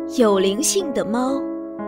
有灵性的猫。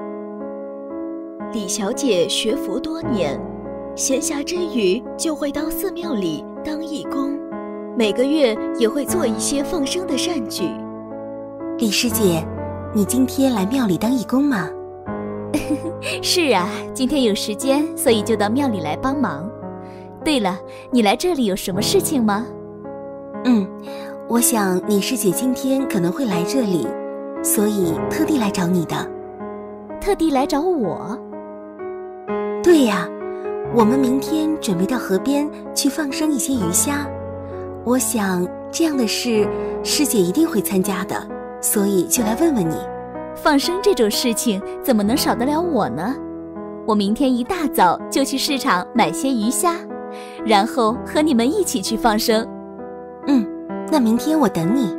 李小姐学佛多年，闲暇之余就会到寺庙里当义工，每个月也会做一些放生的善举。 李师姐，你今天来庙里当义工吗？ 是啊，今天有时间，所以就到庙里来帮忙。对了，你来这里有什么事情吗？ 我想李师姐今天可能会来这里，所以特地来找你的。 特地来找我？ 对呀，我们明天准备到河边去放生一些鱼虾，我想这样的事师姐一定会参加的，所以就来问问你。 放生这种事情怎么能少得了我呢？我明天一大早就去市场买些鱼虾，然后和你们一起去放生。 那明天我等你。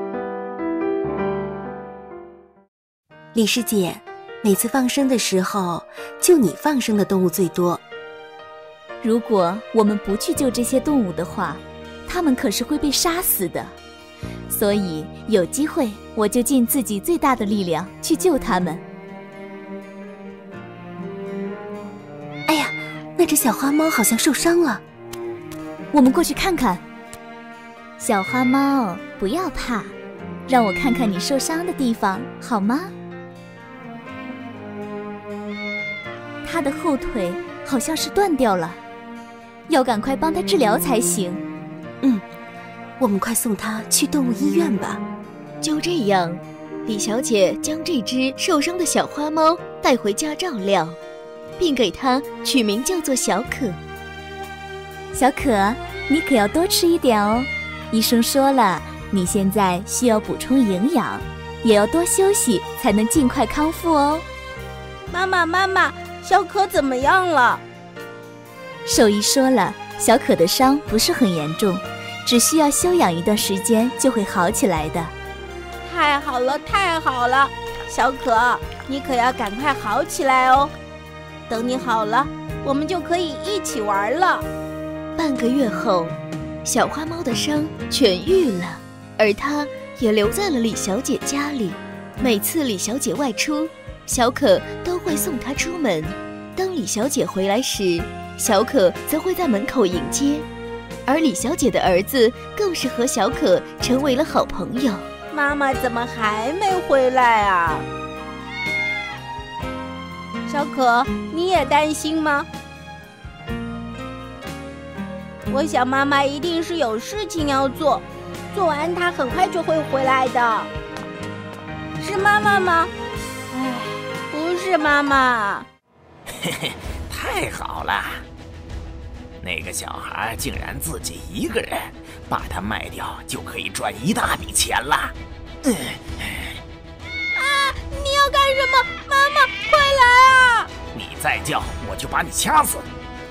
李师姐，每次放生的时候，就你放生的动物最多。 如果我们不去救这些动物的话，它们可是会被杀死的。所以有机会我就尽自己最大的力量去救它们。 哎呀，那只小花猫好像受伤了， 我们过去看看。小花猫，不要怕，让我看看你受伤的地方，好吗？它的后腿好像是断掉了，要赶快帮它治疗才行。 我们快送它去动物医院吧。 就这样，李小姐将这只受伤的小花猫带回家照料，并给它取名叫做小可。 小可，你可要多吃一点哦。医生说了，你现在需要补充营养，也要多休息，才能尽快康复哦。 妈妈，小可怎么样了？ 兽医说了，小可的伤不是很严重，只需要休养一段时间就会好起来的。 太好了，小可，你可要赶快好起来哦。等你好了，我们就可以一起玩了。 半个月后，小花猫的伤痊愈了，而它也留在了李小姐家里。每次李小姐外出，小可都会送她出门。当李小姐回来时，小可则会在门口迎接。而李小姐的儿子更是和小可成为了好朋友。 妈妈怎么还没回来啊？小可，你也担心吗？我想妈妈一定是有事情要做，做完她很快就会回来的。是妈妈吗？不是妈妈。 嘿嘿，太好了！那个小孩竟然自己一个人，把它卖掉就可以赚一大笔钱了。 你要干什么？妈妈，快来啊！ 你再叫，我就把你掐死。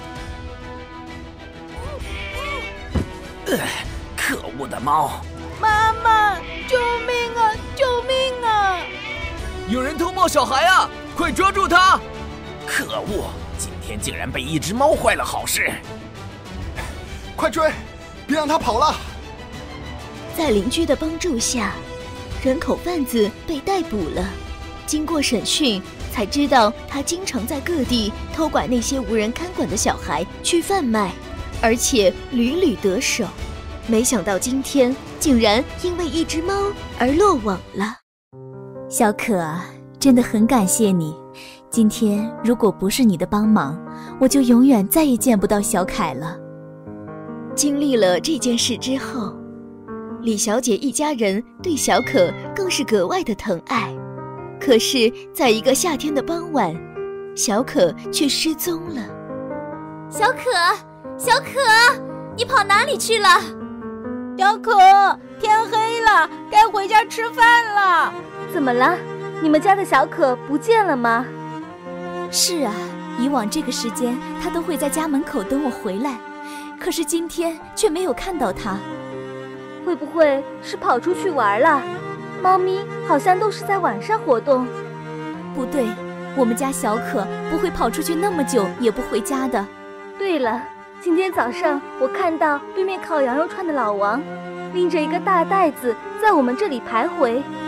可恶的猫！ 妈妈，救命啊！救命啊！ 有人偷冒小孩啊！快抓住他！ 可恶，今天竟然被一只猫坏了好事。 快追，别让他跑了！ 在邻居的帮助下，人口贩子被逮捕了。经过审讯，才知道他经常在各地偷拐那些无人看管的小孩去贩卖，而且屡屡得手。没想到今天竟然因为一只猫而落网了。 小可，真的很感谢你。今天如果不是你的帮忙，我就永远再也见不到小凯了。 经历了这件事之后，李小姐一家人对小可更是格外的疼爱。可是在一个夏天的傍晚，小可却失踪了。 小可，你跑哪里去了？ 小可，天黑了，该回家吃饭了。 怎么了？你们家的小可不见了吗？ 是啊，以往这个时间他都会在家门口等我回来，可是今天却没有看到他。 会不会是跑出去玩了？猫咪好像都是在晚上活动。 不对，我们家小可不会跑出去那么久也不回家的。 对了，今天早上我看到对面烤羊肉串的老王拎着一个大袋子在我们这里徘徊，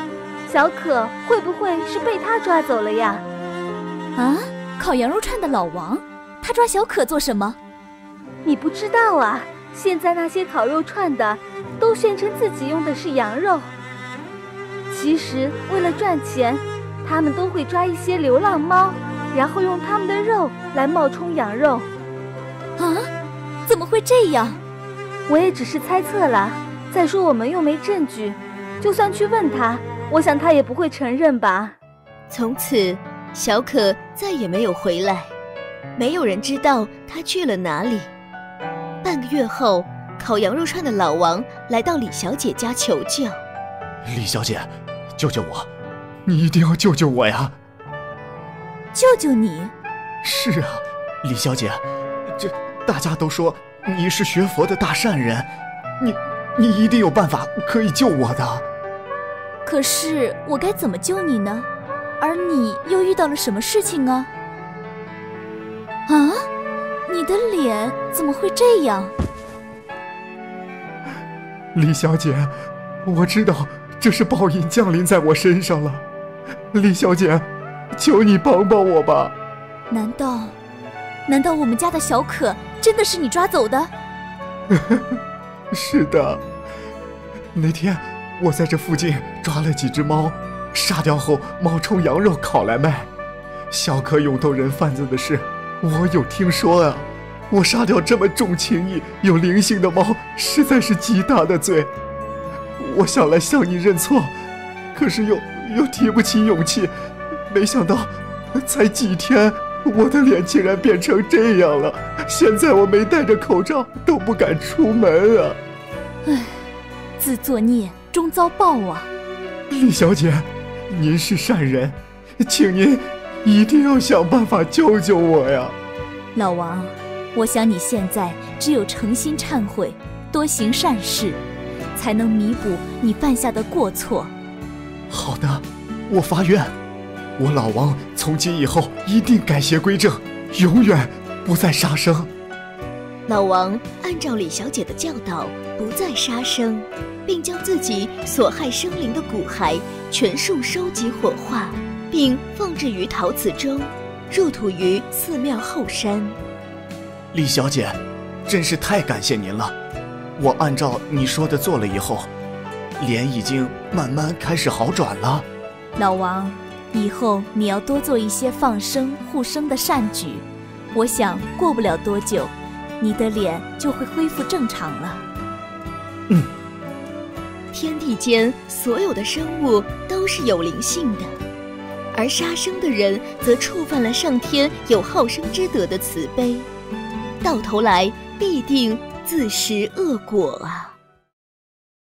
小可会不会是被他抓走了呀？ 啊，烤羊肉串的老王，他抓小可做什么？ 你不知道啊，现在那些烤肉串的都宣称自己用的是羊肉，其实为了赚钱，他们都会抓一些流浪猫，然后用他们的肉来冒充羊肉。 啊，怎么会这样？ 我也只是猜测啦。再说我们又没证据，就算去问他，我想他也不会承认吧。 从此，小可再也没有回来，没有人知道他去了哪里。半个月后，烤羊肉串的老王来到李小姐家求救。 李小姐，救救我！你一定要救救我呀！ 救救你？ 是啊，李小姐，这大家都说你是学佛的大善人，你一定有办法可以救我的。 可是我该怎么救你呢？而你又遇到了什么事情啊？啊，你的脸怎么会这样？ 李小姐，我知道这是报应降临在我身上了。李小姐，求你帮帮我吧。 难道我们家的小可真的是你抓走的？ 是的，那天我在这附近抓了几只猫，杀掉后冒充羊肉烤来卖。小可勇斗人贩子的事，我有听说啊。我杀掉这么重情义、有灵性的猫，实在是极大的罪。我想来向你认错，可是又提不起勇气。没想到，才几天，我的脸竟然变成这样了。现在我没戴着口罩都不敢出门啊！ 唉，自作孽终遭报啊！ 李小姐，您是善人，请您一定要想办法救救我呀！ 老王，我想你现在只有诚心忏悔，多行善事，才能弥补你犯下的过错。 好的，我发愿，我老王从今以后一定改邪归正，永远不再杀生。 老王按照李小姐的教导，不再杀生，并将自己所害生灵的骨骸全数收集火化，并放置于陶瓷中，入土于寺庙后山。 李小姐，真是太感谢您了。我按照你说的做了以后，脸已经慢慢开始好转了。 老王，以后你要多做一些放生护生的善举，我想过不了多久，你的脸就会恢复正常了。 天地间所有的生物都是有灵性的，而杀生的人则触犯了上天有好生之德的慈悲，到头来必定自食恶果啊！